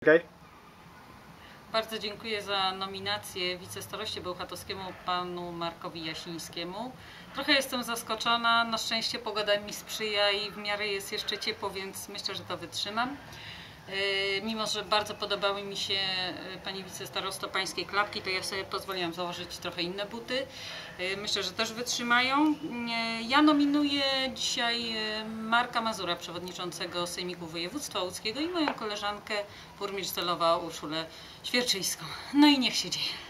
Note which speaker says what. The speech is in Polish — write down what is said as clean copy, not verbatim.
Speaker 1: Okay.
Speaker 2: Bardzo dziękuję za nominację wicestaroście bełchatowskiemu panu Markowi Jasińskiemu. Trochę jestem zaskoczona, na szczęście pogoda mi sprzyja i w miarę jest jeszcze ciepło, więc myślę, że to wytrzymam. Mimo że bardzo podobały mi się pani wicestarosto pańskie klapki, to ja sobie pozwoliłam założyć trochę inne buty. Myślę, że też wytrzymają. Ja nominuję dzisiaj Marka Mazura, przewodniczącego Sejmiku Województwa Łódzkiego, i moją koleżankę burmistrz Celowa Urszulę Świerczyńską. No i niech się dzieje.